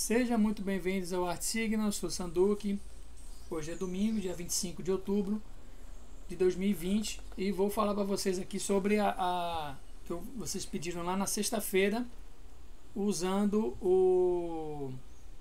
Sejam muito bem-vindos ao Arte Signa, eu sou Sanduque. Hoje é domingo, dia 25 de outubro de 2020 e vou falar para vocês aqui sobre que vocês pediram lá na sexta-feira, usando o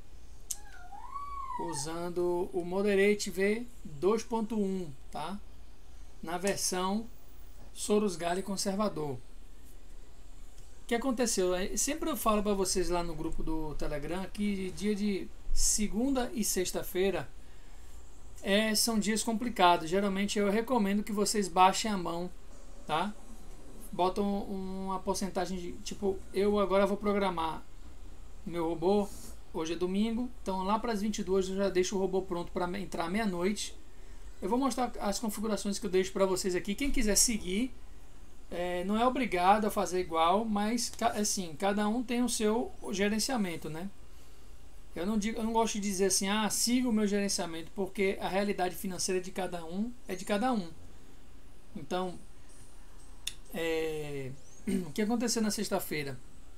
Moderate V 2.1, tá? Na versão Soros Gale Conservador. O que aconteceu? Sempre eu falo para vocês lá no grupo do Telegram que dia de segunda e sexta-feira são dias complicados. Geralmente eu recomendo que vocês baixem a mão, tá? Botam uma porcentagem de tipo, eu agora vou programar meu robô. Hoje é domingo, então lá para as 22 eu já deixo o robô pronto para entrar meia-noite. Eu vou mostrar as configurações que eu deixo para vocês aqui. Quem quiser seguir, não é obrigado a fazer igual, mas assim, cada um tem o seu gerenciamento, né? Eu não gosto de dizer assim, siga o meu gerenciamento, porque a realidade financeira de cada um é de cada um. Então, o que aconteceu na sexta-feira?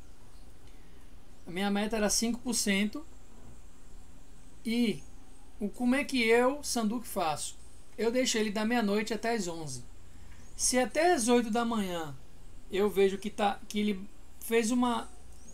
A minha meta era 5%. E como é que eu, Sanduque, faço? Eu deixo ele da meia-noite até as 11. Se até as 8 da manhã eu vejo que ele fez uma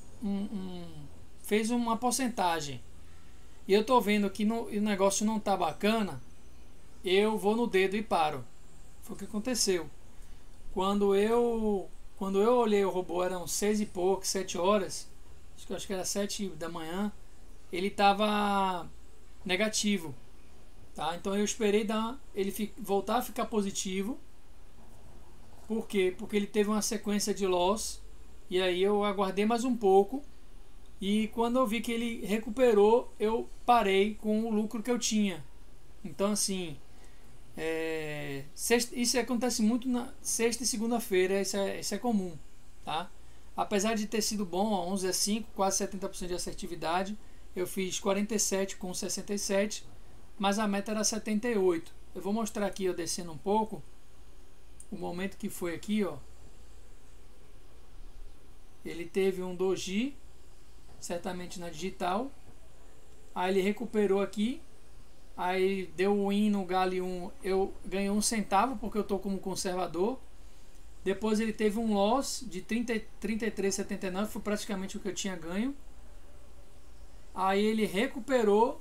porcentagem e eu tô vendo que o negócio não tá bacana, eu vou no dedo e paro. Foi o que aconteceu. Quando eu olhei o robô, eram 6 e pouco, 7 horas, acho que era 7 da manhã, ele estava negativo, tá? Então eu esperei ele voltar a ficar positivo. Por quê? Porque ele teve uma sequência de loss, e aí eu aguardei mais um pouco, e quando eu vi que ele recuperou, eu parei com o lucro que eu tinha. Então assim, isso acontece muito na sexta e segunda-feira, isso é comum, tá? Apesar de ter sido bom, 11 a 5, quase 70% de assertividade, eu fiz 47 com 67, mas a meta era 78. Eu vou mostrar aqui, eu descendo um pouco, o momento que foi aqui, ó. Ele teve um doji, certamente na digital. Aí ele recuperou aqui. Aí deu um win no Gale 1. Eu ganhei 1 centavo porque eu tô como conservador. Depois ele teve um loss de 33,79. Foi praticamente o que eu tinha ganho. Aí ele recuperou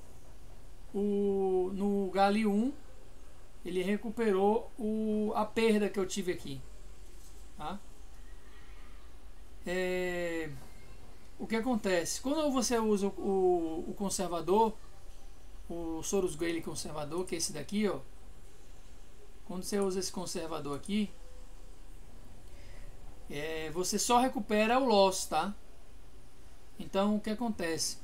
no Gale 1. Ele recuperou a perda que eu tive aqui, tá? O que acontece? Quando você usa o conservador, o Soros Gale conservador, que é esse daqui, ó. Quando você usa esse conservador aqui, você só recupera o loss, tá? Então o que acontece?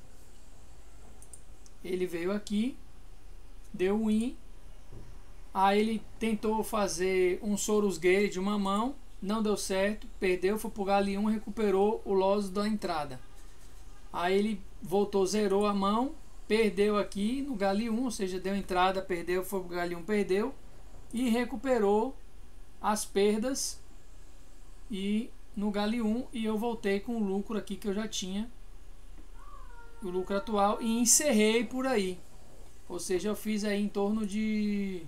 Ele veio aqui, deu um win. Aí ele tentou fazer um Soros Gale de uma mão, não deu certo, perdeu, foi pro Gale 1, recuperou o loss da entrada. Aí ele voltou, zerou a mão, perdeu aqui no Gale 1, ou seja, deu entrada, perdeu, foi pro Gale 1, perdeu, e recuperou as perdas e no Gale 1, e eu voltei com o lucro aqui que eu já tinha, o lucro atual, e encerrei por aí. Ou seja, eu fiz aí em torno de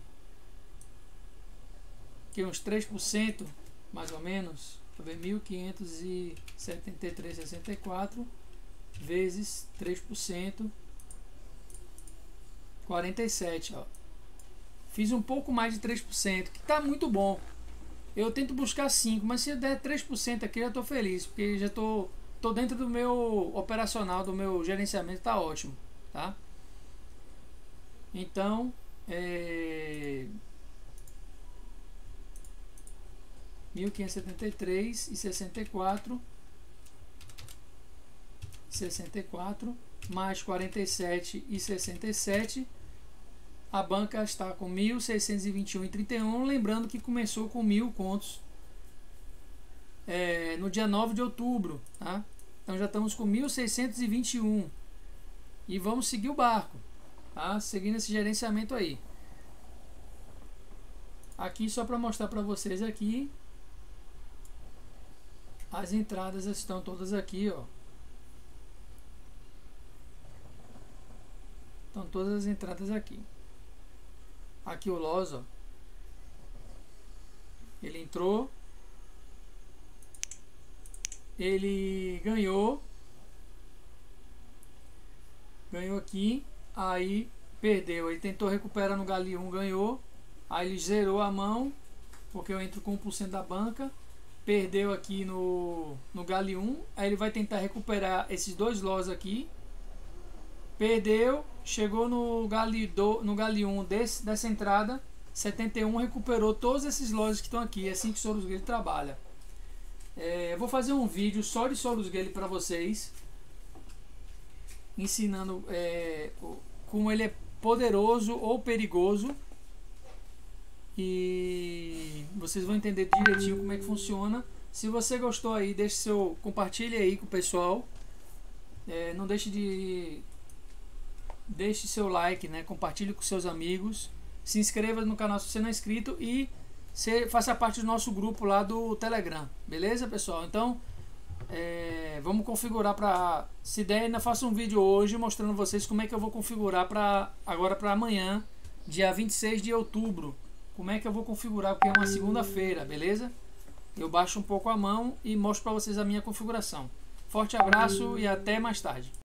uns 3%, mais ou menos, 1.573,64 vezes 3%, 47, ó. Fiz um pouco mais de 3%, que tá muito bom. Eu tento buscar 5, mas se eu der 3% aqui, eu tô feliz, porque já tô dentro do meu operacional, do meu gerenciamento, tá ótimo, tá? Então, 1.573,64 mais 47,67, a banca está com 1.621,31. Lembrando que começou com 1.000 contos no dia 9 de outubro, tá? Então já estamos com 1.621 e vamos seguir o barco, tá? Seguindo esse gerenciamento aí. Aqui só para mostrar para vocês aqui, as entradas estão todas aqui, ó. Então todas as entradas aqui. Aqui o loss, ó. Ele entrou, ele ganhou aqui, aí perdeu, ele tentou recuperar no Gali 1, ganhou, aí ele zerou a mão, porque eu entro com 1% da banca, perdeu aqui no Gali 1, aí ele vai tentar recuperar esses dois loss aqui, perdeu, chegou no Gali 1 dessa entrada, 71, recuperou todos esses lojas que estão aqui. É assim que o Sorus Gale trabalha. Eu vou fazer um vídeo só de Sorus Gale para vocês, ensinando como ele é poderoso ou perigoso, e vocês vão entender direitinho como é que funciona. Se você gostou aí, compartilhe aí com o pessoal. Não deixe seu like, né? Compartilhe com seus amigos. Se inscreva no canal se você não é inscrito e faça parte do nosso grupo lá do Telegram. Beleza, pessoal? Então, vamos configurar se der, ainda faço um vídeo hoje mostrando vocês como é que eu vou configurar agora para amanhã, dia 26 de outubro. Como é que eu vou configurar, porque é uma segunda-feira, beleza? Eu baixo um pouco a mão e mostro para vocês a minha configuração. Forte abraço e até mais tarde.